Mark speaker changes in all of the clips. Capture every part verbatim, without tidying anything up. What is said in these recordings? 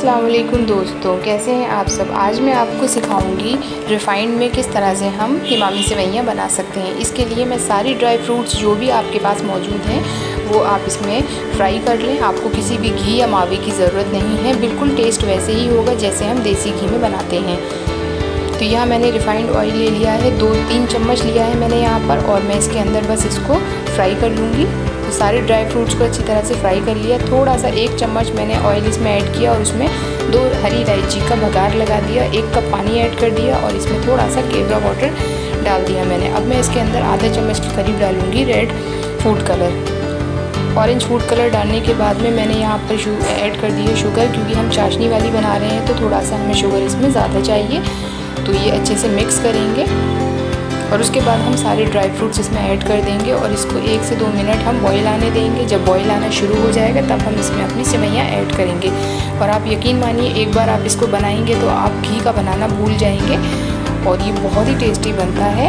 Speaker 1: अस्सलाम वालेकुम दोस्तों, कैसे हैं आप सब। आज मैं आपको सिखाऊंगी रिफ़ाइंड में किस तरह से हम इमामी सेवइयाँ बना सकते हैं। इसके लिए मैं सारी ड्राई फ्रूट्स जो भी आपके पास मौजूद हैं वो आप इसमें फ्राई कर लें। आपको किसी भी घी या मावे की ज़रूरत नहीं है, बिल्कुल टेस्ट वैसे ही होगा जैसे हम देसी घी में बनाते हैं। तो यहाँ मैंने रिफ़ाइंड ऑयल ले लिया है, दो तीन चम्मच लिया है मैंने यहाँ पर, और मैं इसके अंदर बस इसको फ्राई कर लूँगी। तो सारे ड्राई फ्रूट्स को अच्छी तरह से फ्राई कर लिया। थोड़ा सा एक चम्मच मैंने ऑयल इसमें ऐड किया और उसमें दो हरी इलायची का बघार लगा दिया, एक कप पानी ऐड कर दिया और इसमें थोड़ा सा केवड़ा वाटर डाल दिया मैंने। अब मैं इसके अंदर आधा चम्मच के करीब डालूँगी red food colour. Orange food colour डालने के बाद में मैंने यहाँ पर ऐड कर दी है शुगर, क्योंकि हम चाशनी वाली बना रहे हैं तो थोड़ा सा हमें शुगर इसमें ज़्यादा चाहिए। तो ये अच्छे से मिक्स करेंगे और उसके बाद हम सारे ड्राई फ्रूट्स इसमें ऐड कर देंगे और इसको एक से दो मिनट हम बॉईल आने देंगे। जब बॉईल आना शुरू हो जाएगा तब हम इसमें अपनी सेवइयाँ ऐड करेंगे। और आप यकीन मानिए, एक बार आप इसको बनाएंगे तो आप घी का बनाना भूल जाएंगे और ये बहुत ही टेस्टी बनता है।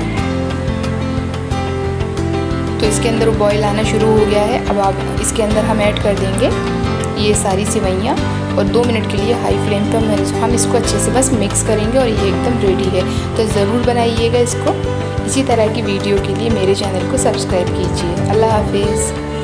Speaker 1: तो इसके अंदर बॉईल आना शुरू हो गया है। अब आप इसके अंदर हम ऐड कर देंगे ये सारी सेवइयाँ और दो मिनट के लिए हाई फ्लेम पर हम इसको अच्छे से बस मिक्स करेंगे और ये एकदम रेडी है। तो ज़रूर बनाइएगा इसको। इसी तरह की वीडियो के लिए मेरे चैनल को सब्सक्राइब कीजिए। अल्लाह हाफिज़।